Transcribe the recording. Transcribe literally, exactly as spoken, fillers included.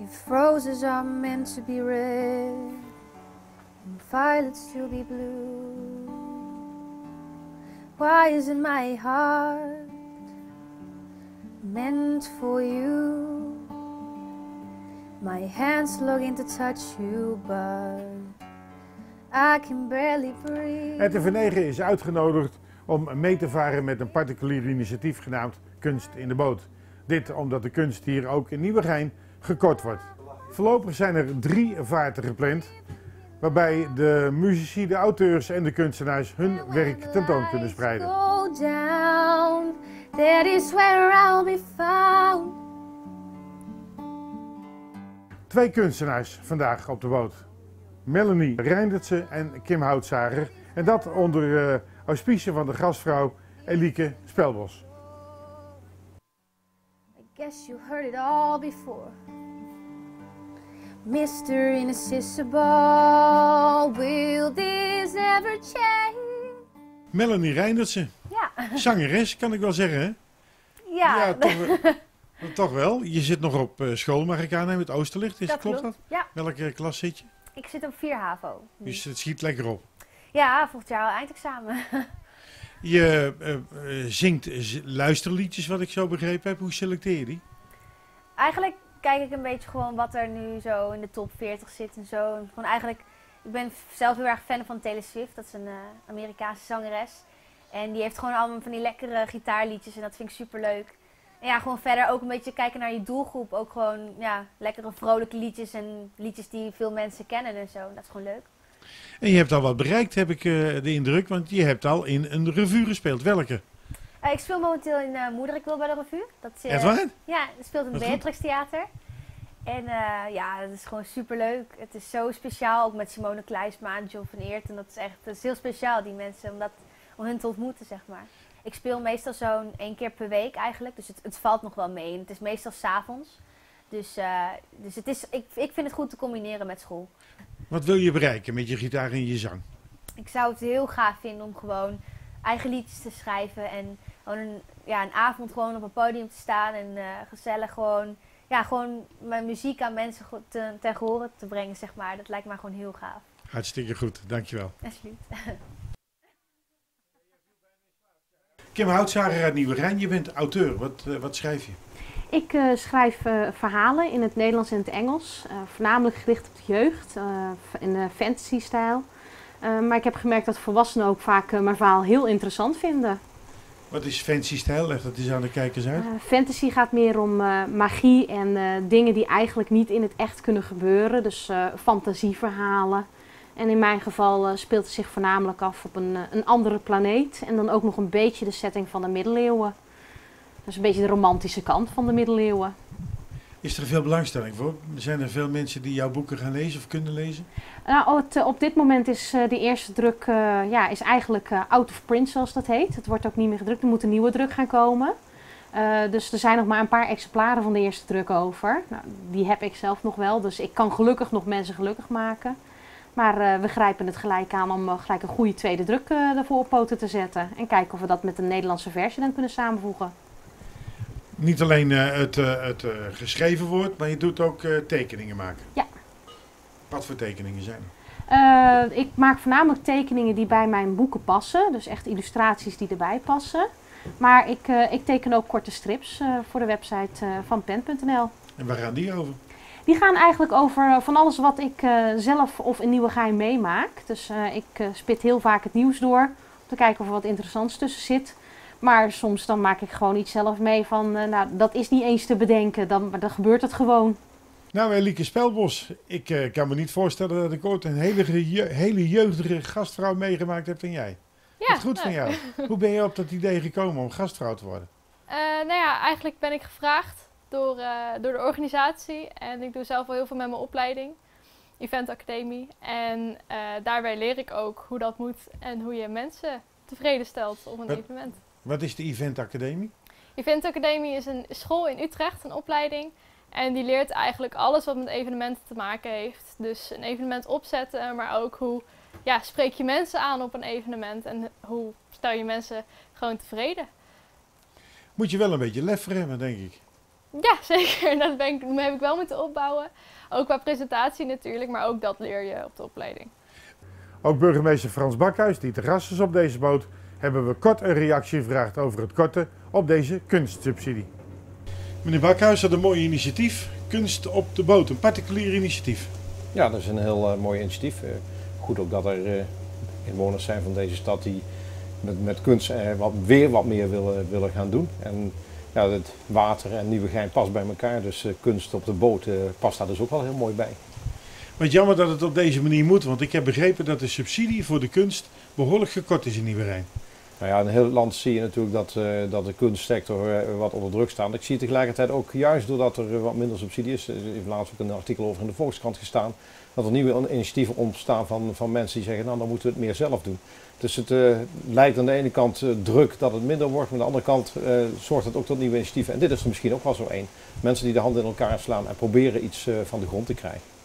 If roses are meant to be red and violets to be blue, why isn't my heart meant for you? My hands longing to touch you, but I can barely breathe. R T V negen is uitgenodigd om mee te varen met een particulier initiatief genaamd Kunst in de Boot. Dit omdat de kunst hier ook in Nieuwegein gekort wordt. Voorlopig zijn er drie vaarten gepland, waarbij de muzici, de auteurs en de kunstenaars hun werk tentoon kunnen spreiden. Go down, that is where I'll be found. Twee kunstenaars vandaag op de boot. Melanie Reindertsen en Kim Houtzager. En dat onder uh, auspicie van de gastvrouw Elieke Spelbos. I guess you heard it all before. mister Inaccessible, will this ever change? Melanie Reindertsen. Ja. Zangeres, kan ik wel zeggen, hè? Ja. Ja, toch, toch wel. Je zit nog op uh, school, mag ik aannemen, het Oosterlicht. Is, Dat klopt klopt. dat? Ja. Welke klas zit je? Ik zit op vier HAVO. Dus het schiet lekker op. Ja, volgend jaar al eindexamen. Je uh, uh, zingt luisterliedjes, wat ik zo begrepen heb. Hoe selecteer je die? Eigenlijk kijk ik een beetje gewoon wat er nu zo in de top veertig zit en zo. En gewoon eigenlijk, ik ben zelf heel erg fan van Taylor Swift. Dat is een uh, Amerikaanse zangeres. En die heeft gewoon allemaal van die lekkere gitaarliedjes en dat vind ik super leuk. En ja, gewoon verder ook een beetje kijken naar je doelgroep. Ook gewoon, ja, lekkere vrolijke liedjes en liedjes die veel mensen kennen en zo. Dat is gewoon leuk. En je hebt al wat bereikt, heb ik uh, de indruk, want je hebt al in een revue gespeeld. Welke? Uh, ik speel momenteel in uh, Moeder, ik wil bij de revue. Dat is, uh, Echt waar? Ja, het speelt in het Wat goed. Beatrix Theater. En uh, ja, dat is gewoon super leuk. Het is zo speciaal, ook met Simone Kleinsma en John van Eert. En dat is echt dat is heel speciaal, die mensen, om, dat, om hun te ontmoeten, zeg maar. Ik speel meestal zo'n één keer per week eigenlijk, dus het, het valt nog wel mee. En het is meestal 's avonds. Dus, uh, dus het is, ik, ik vind het goed te combineren met school. Wat wil je bereiken met je gitaar en je zang? Ik zou het heel gaaf vinden om gewoon eigen liedjes te schrijven. En gewoon een, ja, een avond gewoon op een podium te staan. En uh, gezellig gewoon, ja, gewoon mijn muziek aan mensen te, ten gehore te brengen, zeg maar. Dat lijkt mij gewoon heel gaaf. Hartstikke goed, dankjewel. Alsjeblieft. Kim Houtzager uit Nieuwegein, je bent auteur. Wat, uh, wat schrijf je? Ik uh, schrijf uh, verhalen in het Nederlands en het Engels, uh, voornamelijk gericht op de jeugd, uh, in de fantasy-stijl. Uh, maar ik heb gemerkt dat volwassenen ook vaak uh, mijn verhaal heel interessant vinden. Wat is fantasy-stijl? Leg dat eens aan de kijkers uit. Uh, fantasy gaat meer om uh, magie en uh, dingen die eigenlijk niet in het echt kunnen gebeuren, dus uh, fantasieverhalen. En in mijn geval uh, speelt het zich voornamelijk af op een, uh, een andere planeet en dan ook nog een beetje de setting van de middeleeuwen. Dat is een beetje de romantische kant van de middeleeuwen. Is er veel belangstelling voor? Zijn er veel mensen die jouw boeken gaan lezen of kunnen lezen? Nou, het, uh, op dit moment is uh, de eerste druk uh, ja, is eigenlijk uh, out of print, zoals dat heet. Het wordt ook niet meer gedrukt, er moet een nieuwe druk gaan komen. Uh, dus er zijn nog maar een paar exemplaren van de eerste druk over. Nou, die heb ik zelf nog wel, dus ik kan gelukkig nog mensen gelukkig maken. Maar uh, we grijpen het gelijk aan om uh, gelijk een goede tweede druk uh, ervoor op poten te zetten. En kijken of we dat met een Nederlandse versie dan kunnen samenvoegen. Niet alleen uh, het, uh, het uh, geschreven woord, maar je doet ook uh, tekeningen maken. Ja. Wat voor tekeningen zijn er? Uh, ik maak voornamelijk tekeningen die bij mijn boeken passen. Dus echt illustraties die erbij passen. Maar ik, uh, ik teken ook korte strips uh, voor de website uh, van pen punt n l. En waar gaan die over? Die gaan eigenlijk over van alles wat ik uh, zelf of in Nieuwegein meemaak. Dus uh, ik uh, spit heel vaak het nieuws door. Om te kijken of er wat interessants tussen zit. Maar soms dan maak ik gewoon iets zelf mee van, uh, nou dat is niet eens te bedenken. Dan, dan gebeurt het gewoon. Nou, Elieke Spelbos, ik uh, kan me niet voorstellen dat ik ooit een hele, je, hele jeugdige gastvrouw meegemaakt heb dan jij. Ja, Wat goed van jou. Hoe ben je op dat idee gekomen om gastvrouw te worden? Uh, nou ja, eigenlijk ben ik gevraagd door, uh, door de organisatie. En ik doe zelf wel heel veel met mijn opleiding. Event Academie. En uh, daarbij leer ik ook hoe dat moet en hoe je mensen tevreden stelt op een wat, evenement. Wat is de Event Academie? Event Academie is een school in Utrecht, een opleiding. En die leert eigenlijk alles wat met evenementen te maken heeft. Dus een evenement opzetten, maar ook hoe ja, spreek je mensen aan op een evenement. En hoe stel je mensen gewoon tevreden. Moet je wel een beetje lef voor hebben, denk ik. Ja, zeker. Dat ben ik, heb ik wel moeten opbouwen. Ook qua presentatie natuurlijk, maar ook dat leer je op de opleiding. Ook burgemeester Frans Bakhuis, die te gast is op deze boot, hebben we kort een reactie gevraagd over het korten op deze kunstsubsidie. Meneer Bakhuis, dat is een mooi initiatief. Kunst op de boot, een particulier initiatief. Ja, dat is een heel uh, mooi initiatief. Uh, goed ook dat er uh, inwoners zijn van deze stad die met, met kunst uh, wat, weer wat meer willen, willen gaan doen. En ja, het water en Nieuwegein past bij elkaar, dus uh, kunst op de boot uh, past daar dus ook wel heel mooi bij. Wat jammer dat het op deze manier moet, want ik heb begrepen dat de subsidie voor de kunst behoorlijk gekort is in Nieuwegein. Nou ja, in heel het land zie je natuurlijk dat, uh, dat de kunstsector uh, wat onder druk staat. Ik zie tegelijkertijd ook juist doordat er uh, wat minder subsidie is, er heeft laatst ook een artikel over in de Volkskrant gestaan, dat er nieuwe initiatieven ontstaan van, van mensen die zeggen, nou dan moeten we het meer zelf doen. Dus het uh, lijkt aan de ene kant uh, druk dat het minder wordt, maar aan de andere kant uh, zorgt het ook tot nieuwe initiatieven. En dit is er misschien ook wel zo één. Mensen die de handen in elkaar slaan en proberen iets uh, van de grond te krijgen.